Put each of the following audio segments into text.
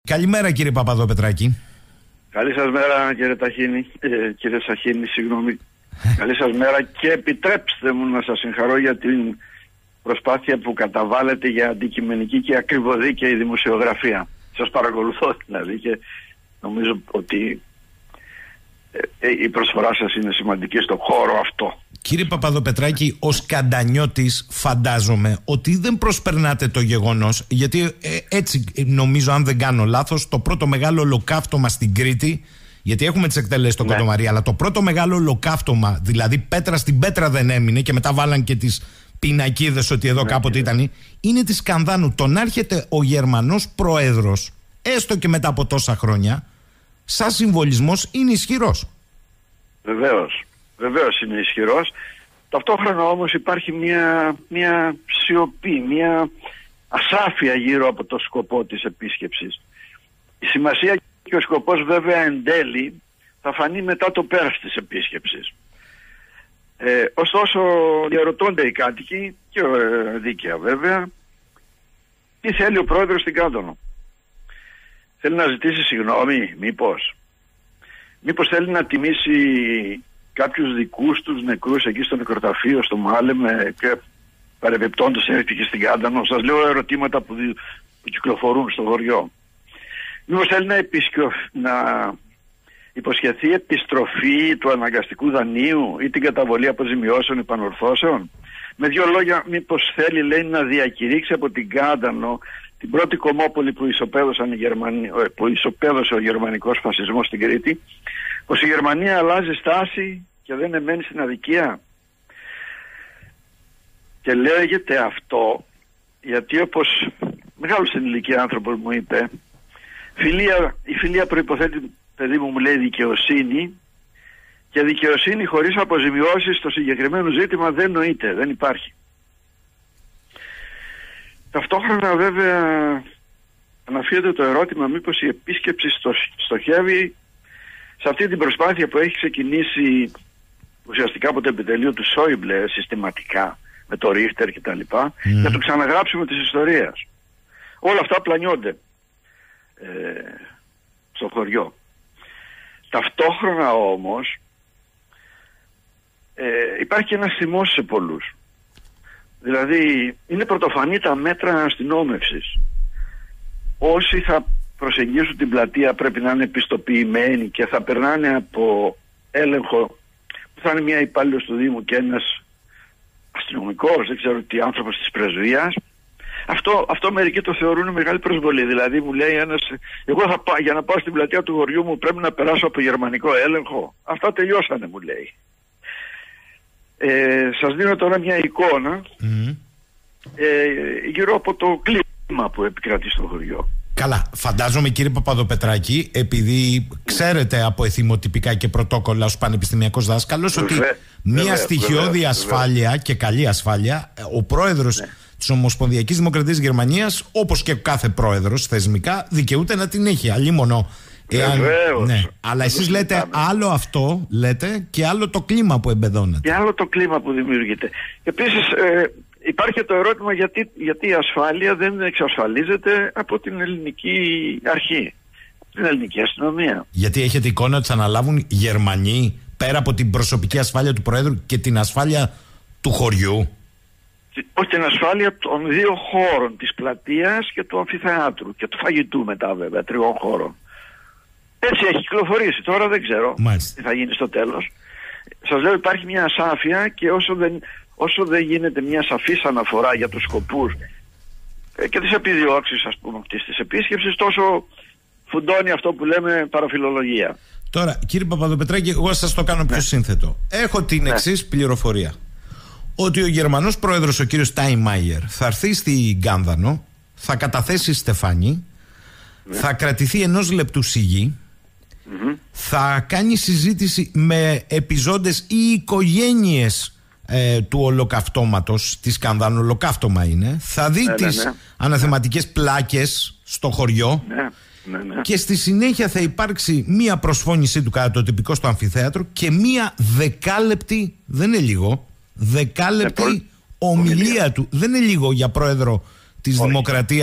Καλημέρα κύριε Παπαδοπετράκη. Καλή σας μέρα κύριε Σαχίνη, συγγνώμη. Καλή σας μέρα και επιτρέψτε μου να σας συγχαρώ για την προσπάθεια που καταβάλλετε για αντικειμενική και ακριβοδίκαιη δημοσιογραφία. Σας παρακολουθώ δηλαδή και νομίζω ότι η προσφορά σας είναι σημαντική στον χώρο αυτό. Κύριε Παπαδοπετράκη, ως Καντανιώτης φαντάζομαι ότι δεν προσπερνάτε το γεγονός, γιατί έτσι νομίζω, αν δεν κάνω λάθος, το πρώτο μεγάλο ολοκαύτωμα στην Κρήτη, γιατί έχουμε τις εκτελέσεις στο Κοντομαρί, αλλά το πρώτο μεγάλο ολοκαύτωμα, δηλαδή πέτρα στην πέτρα δεν έμεινε και μετά βάλαν και τις πινακίδες ότι εδώ κάποτε ήταν, είναι της Σκανδάνου. Το να έρχεται ο Γερμανός πρόεδρος, έστω και μετά από τόσα χρόνια, σαν συμβολισμός είναι ισχυρός. Βεβαίως είναι ισχυρός. Ταυτόχρονα όμως υπάρχει μια σιωπή, μια ασάφεια γύρω από το σκοπό της επίσκεψης. Η σημασία και ο σκοπός βέβαια εν τέλει θα φανεί μετά το πέρας της επίσκεψης. Ωστόσο διαρωτώνται οι κάτοικοι και δίκαια βέβαια τι θέλει ο πρόεδρος στην Κάντονο. Θέλει να ζητήσει συγγνώμη μήπως θέλει να τιμήσει κάποιους δικούς τους νεκρούς εκεί στο νεκροταφείο στο Μάλεμε και παρεμπιπτόντως έρχεται και στην Κάντανο. Σας λέω ερωτήματα που κυκλοφορούν στο χωριό. Μήπως θέλει να υποσχεθεί επιστροφή του αναγκαστικού δανείου ή την καταβολή αποζημιώσεων επανορθώσεων. Με δύο λόγια, μήπως θέλει, λέει, να διακηρύξει από την Κάντανο την πρώτη κομμόπολη που ισοπαίδωσε ο γερμανικός φασισμός στην Κρήτη, πως η Γερμανία αλλάζει στάση και δεν εμένει στην αδικία. Και λέγεται αυτό γιατί, όπως μεγάλος στην ηλικία άνθρωπος μου είπε, η φιλία προϋποθέτει, παιδί μου λέει, δικαιοσύνη, και δικαιοσύνη χωρίς αποζημιώσεις στο συγκεκριμένο ζήτημα δεν νοείται, δεν υπάρχει. Ταυτόχρονα βέβαια αναφύεται το ερώτημα μήπως η επίσκεψη στοχεύει σε αυτή την προσπάθεια που έχει ξεκινήσει ουσιαστικά από το επιτελείο του Σόιμπλε συστηματικά με το Ρίχτερ και τα λοιπά, για το ξαναγράψιμο της ιστορίας. Όλα αυτά πλανιώνται στο χωριό. Ταυτόχρονα όμως υπάρχει ένας θυμός σε πολλούς. Δηλαδή είναι πρωτοφανή τα μέτρα αστυνόμευσης. Όσοι θα προσεγγίσουν την πλατεία πρέπει να είναι πιστοποιημένοι και θα περνάνε από έλεγχο που θα είναι μια υπάλληλος του Δήμου και ένας αστυνομικός, δεν ξέρω τι, άνθρωπος της πρεσβείας. Αυτό μερικοί το θεωρούν μεγάλη προσβολή. Δηλαδή μου λέει ένας, εγώ για να πάω στην πλατεία του χωριού μου πρέπει να περάσω από γερμανικό έλεγχο. Αυτά τελειώσανε, μου λέει. Σας δίνω τώρα μια εικόνα γύρω από το κλίμα που επικρατεί στο χωριό. Καλά, φαντάζομαι κύριε Παπαδοπετράκη, επειδή ξέρετε από εθιμοτυπικά και πρωτόκολλα ως πανεπιστημιακός δάσκαλος ότι μια στοιχειώδη ασφάλεια και καλή ασφάλεια, ο πρόεδρος της Ομοσπονδιακής Δημοκρατίας Γερμανίας, όπως και κάθε πρόεδρος θεσμικά, δικαιούται να την έχει. Αλλήμονο. Αλλά εσείς λέτε άλλο αυτό, λέτε, και άλλο το κλίμα που εμπεδώνεται. Και άλλο το κλίμα που δημιουργείται. Επίσης υπάρχει το ερώτημα γιατί η ασφάλεια δεν εξασφαλίζεται από την ελληνική αρχή, την ελληνική αστυνομία. Γιατί έχετε εικόνα ότι θα αναλάβουν Γερμανοί πέρα από την προσωπική ασφάλεια του Προέδρου και την ασφάλεια του χωριού? Όχι, την ασφάλεια των δύο χώρων, της πλατείας και του αμφιθεάτρου και του φαγητού μετά βέβαια, 3 χώρων. Έτσι έχει κυκλοφορήσει, τώρα δεν ξέρω τι θα γίνει στο τέλος. Σας λέω υπάρχει μια ασάφεια και όσο δεν γίνεται μια σαφής αναφορά για τους σκοπούς και τις επιδιώξεις, ας πούμε, αυτής της επίσκεψης, τόσο φουντώνει αυτό που λέμε παραφιλολογία. Τώρα κύριε Παπαδοπετράκη, εγώ θα σας το κάνω πιο σύνθετο. Έχω την εξής πληροφορία, ότι ο Γερμανός πρόεδρος, ο κύριος Στάινμαϊερ, θα έρθει στην Κάνδανο, θα καταθέσει στεφάνι, θα κρατηθεί 1 λεπτού σιγή, θα κάνει συζήτηση με επιζώντες ή οικογένειες του ολοκαυτώματος της Κάνδανο, ολοκαύτωμα είναι, θα δει τις αναθεματικές πλάκες στο χωριό και στη συνέχεια θα υπάρξει μία προσφώνησή του κατά το τυπικό στο αμφιθέατρο και μία 10λεπτη, δεν είναι λίγο, 10λεπτη ομιλία του. Δεν είναι λίγο για πρόεδρο της Δημοκρατίας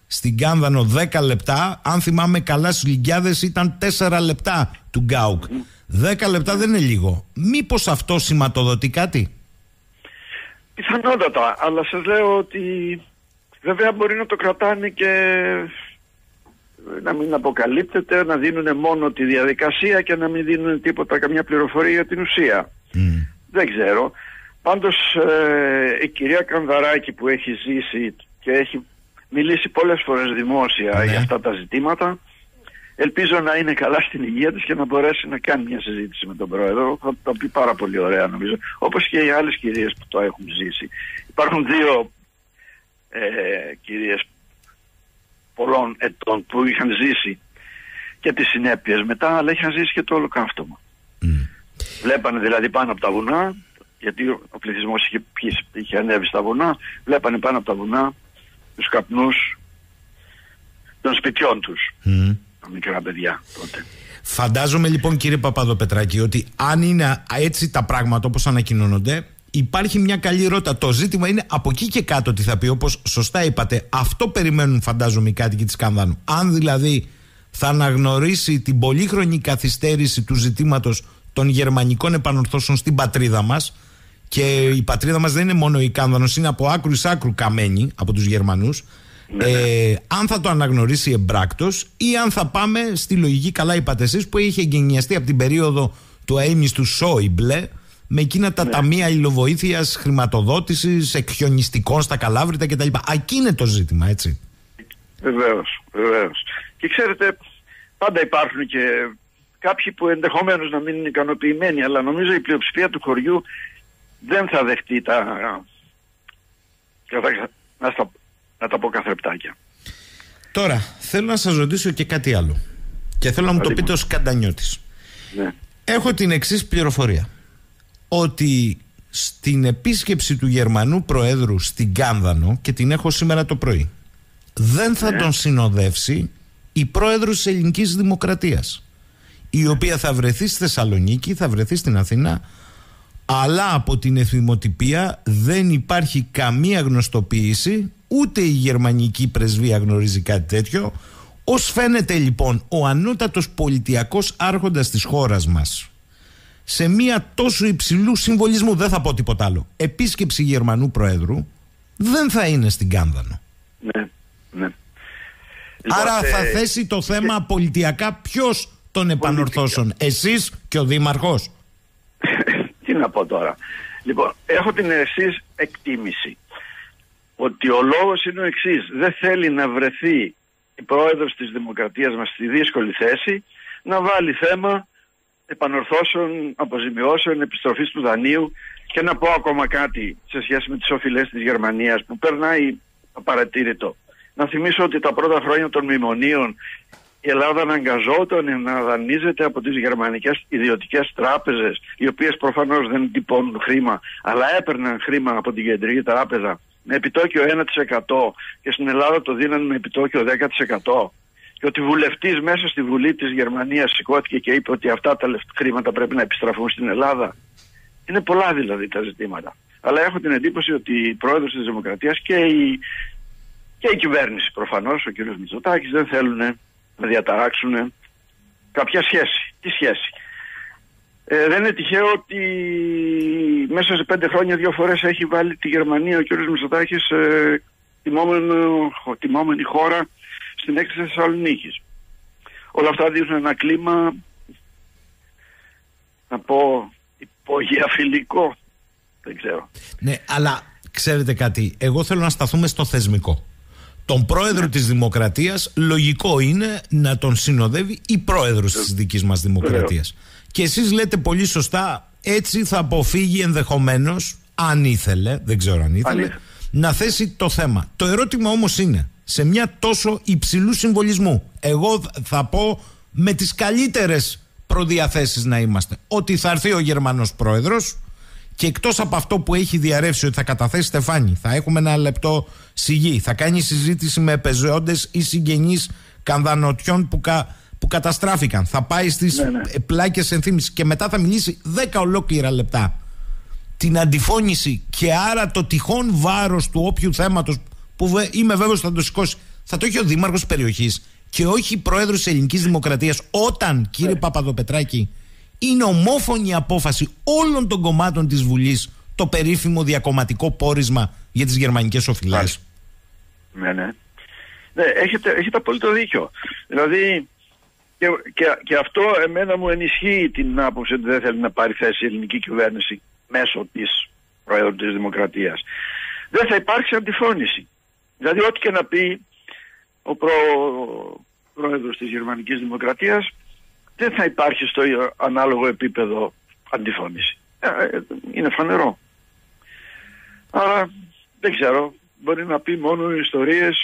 στην Κάνδανο 10 λεπτά. Αν θυμάμαι καλά, στις Ολυμπιάδες ήταν 4 λεπτά του Γκάουκ. 10 λεπτά δεν είναι λίγο. Μήπως αυτό σηματοδοτεί κάτι? Πιθανότατα, αλλά σας λέω ότι βέβαια μπορεί να το κρατάνε και να μην αποκαλύπτεται, να δίνουν μόνο τη διαδικασία και να μην δίνουν τίποτα, καμιά πληροφορία για την ουσία. Δεν ξέρω. Πάντως η κυρία Κανδαράκη που έχει ζήσει και έχει μιλήσει πολλές φορές δημόσια για αυτά τα ζητήματα, ελπίζω να είναι καλά στην υγεία της και να μπορέσει να κάνει μια συζήτηση με τον πρόεδρο. Θα το πει πάρα πολύ ωραία, νομίζω, όπως και οι άλλες κυρίες που το έχουν ζήσει. Υπάρχουν 2 κυρίες πολλών ετών που είχαν ζήσει και τις συνέπειες μετά, αλλά είχαν ζήσει και το ολοκαύτωμα. Βλέπανε δηλαδή πάνω από τα βουνά, γιατί ο πληθυσμός είχε ανέβει στα βουνά, βλέπανε πάνω από τα βουνά τους καπνούς των σπιτιών τους. Τα μικρά παιδιά τότε. Φαντάζομαι λοιπόν, κύριε Παπαδοπετράκη, ότι αν είναι έτσι τα πράγματα όπως ανακοινώνονται, υπάρχει μια καλή ρότα. Το ζήτημα είναι από εκεί και κάτω τι θα πει, όπως σωστά είπατε. Αυτό περιμένουν, φαντάζομαι, οι κάτοικοι της Κανδάνου. Αν δηλαδή θα αναγνωρίσει την πολύχρονη καθυστέρηση του ζητήματος των γερμανικών επανορθώσεων στην πατρίδα μας, και η πατρίδα μας δεν είναι μόνο η Κάνδανος, είναι από άκρου εις άκρου καμένη από τους Γερμανούς. Αν θα το αναγνωρίσει εμπράκτος ή αν θα πάμε στη λογική, καλά είπατε εσείς, που είχε εγκαινιαστεί από την περίοδο του αείμνηστου Σόιμπλε, με εκείνα τα ταμεία υλοβοήθειας, χρηματοδότησης, εκχιονιστικών στα Καλάβρητα κτλ. Εκεί είναι το ζήτημα, έτσι. Βεβαίως, βεβαίως. Και ξέρετε, πάντα υπάρχουν και κάποιοι που ενδεχομένως να μην είναι ικανοποιημένοι, αλλά νομίζω η πλειοψηφία του χωριού δεν θα δεχτεί να τα πω καθρεπτάκια. Τώρα, θέλω να σας ρωτήσω και κάτι άλλο. Και θέλω να μου το πείτε ως Καντανιώτης. Ναι. Έχω την εξής πληροφορία. Ότι στην επίσκεψη του Γερμανού Προέδρου στην Κάνδανο, και την έχω σήμερα το πρωί, δεν θα τον συνοδεύσει η πρόεδρος της Ελληνικής Δημοκρατίας, η οποία θα βρεθεί στη Θεσσαλονίκη, θα βρεθεί στην Αθήνα, αλλά από την εθνοτυπία δεν υπάρχει καμία γνωστοποίηση, ούτε η γερμανική πρεσβεία γνωρίζει κάτι τέτοιο. Ως φαίνεται λοιπόν, ο ανώτατος πολιτιακός άρχοντας της χώρας μας, σε μία τόσο υψηλού συμβολισμού, δεν θα πω τίποτα άλλο, επίσκεψη Γερμανού Προέδρου, δεν θα είναι στην Κάνδανο. Ναι. Άρα θα θέσει το θέμα πολιτιακά ποιος των επανορθώσεων, εσείς και ο Δήμαρχος? Τι να πω τώρα. Λοιπόν, έχω την εξής εκτίμηση, ότι ο λόγος είναι ο εξής. Δεν θέλει να βρεθεί η πρόεδρος της Δημοκρατίας μας στη δύσκολη θέση να βάλει θέμα επανορθώσεων, αποζημιώσεων, επιστροφής του δανείου. Και να πω ακόμα κάτι σε σχέση με τις οφειλές της Γερμανίας που περνάει απαρατήρητο. Να θυμίσω ότι τα πρώτα χρόνια των μνημονίων η Ελλάδα αναγκαζόταν να δανείζεται από τις γερμανικές ιδιωτικές τράπεζες, οι οποίες προφανώς δεν τυπώνουν χρήμα, αλλά έπαιρναν χρήμα από την Κεντρική Τράπεζα με επιτόκιο 1% και στην Ελλάδα το δίνανε με επιτόκιο 10%. Και ότι βουλευτής μέσα στη Βουλή της Γερμανίας σηκώθηκε και είπε ότι αυτά τα χρήματα πρέπει να επιστραφούν στην Ελλάδα. Είναι πολλά δηλαδή τα ζητήματα. Αλλά έχω την εντύπωση ότι η πρόεδρος της Δημοκρατίας και η κυβέρνηση προφανώς, ο κ. Μητσοτάκης, δεν θέλουν να διαταράξουν κάποια σχέση. Τι σχέση? Δεν είναι τυχαίο ότι μέσα σε 5 χρόνια 2 φορές έχει βάλει τη Γερμανία ο κ. Μητσοτάκης τιμόμενη χώρα στην έκθεση Θεσσαλονίκης. Όλα αυτά δείχνουν ένα κλίμα, να πω, υπογειαφιλικό. Δεν ξέρω. Ναι, αλλά ξέρετε κάτι, εγώ θέλω να σταθούμε στο θεσμικό. Τον πρόεδρο της Δημοκρατίας λογικό είναι να τον συνοδεύει η πρόεδρος της δικής μας Δημοκρατίας. Και εσείς λέτε πολύ σωστά, έτσι θα αποφύγει ενδεχομένως, αν ήθελε, δεν ξέρω αν ήθελε, να θέσει το θέμα. Το ερώτημα όμως είναι, σε μια τόσο υψηλού συμβολισμού, εγώ θα πω με τις καλύτερες προδιαθέσεις να είμαστε, ότι θα έρθει ο Γερμανός πρόεδρος και εκτός από αυτό που έχει διαρρεύσει ότι θα καταθέσει στεφάνι, θα έχουμε ένα λεπτό σιγή, θα κάνει συζήτηση με επεζεόντες ή συγγενείς Κανδανωτιών που καταστράφηκαν, θα πάει στις πλάκες ενθύμησης και μετά θα μιλήσει 10 ολόκληρα λεπτά την αντιφώνηση και άρα το τυχόν βάρος του όποιου θέματος που είμαι βέβαιος θα το σηκώσει, θα το έχει ο δήμαρχος της περιοχής και όχι πρόεδρος της Ελληνικής Δημοκρατίας, όταν, κύριε Παπαδοπετράκη, είναι ομόφωνη η απόφαση όλων των κομμάτων της Βουλής το περίφημο διακομματικό πόρισμα για τις γερμανικές οφειλές. Ναι. Έχετε απόλυτο δίκιο. Δηλαδή, και αυτό εμένα μου ενισχύει την άποψη ότι δεν θέλει να πάρει θέση η ελληνική κυβέρνηση μέσω της Προέδρου της Δημοκρατίας. Δεν θα υπάρξει αντιφώνηση. Δηλαδή, ό,τι και να πει ο Πρόεδρος της Γερμανικής Δημοκρατίας, δεν θα υπάρχει στο ανάλογο επίπεδο αντιφώνηση. Είναι φανερό. Άρα, δεν ξέρω, μπορεί να πει μόνο ιστορίες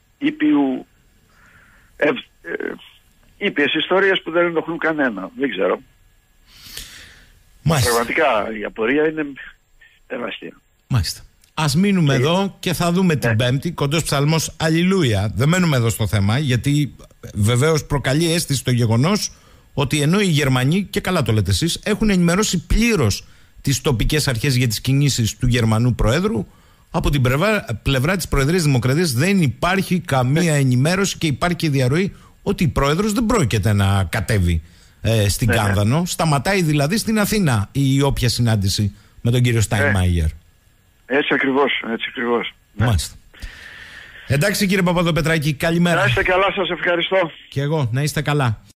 ήπιες ιστορίες που δεν ενοχλούν κανένα. Δεν ξέρω. Μάλιστα. Πραγματικά η απορία είναι τεράστια. Μάλιστα. Ας μείνουμε εδώ και θα δούμε την Πέμπτη. Κοντός ψαλμός Αλληλούια. Δεν μένουμε εδώ στο θέμα, γιατί βεβαίως προκαλεί αίσθηση το γεγονός ότι ενώ οι Γερμανοί, και καλά το λέτε εσείς, έχουν ενημερώσει πλήρως τις τοπικές αρχές για τις κινήσεις του Γερμανού Προέδρου, από την πλευρά της Προεδρίας Δημοκρατίας δεν υπάρχει καμία ενημέρωση και υπάρχει και διαρροή ότι η Πρόεδρος δεν πρόκειται να κατέβει στην Κάνδανο. Σταματάει δηλαδή στην Αθήνα η όποια συνάντηση με τον κύριο Στάινμαϊερ. Έτσι ακριβώς. Μάλιστα. Εντάξει κύριε Παπαδοπετράκη, καλημέρα. Να είστε καλά, σας ευχαριστώ. Και εγώ, να είστε καλά.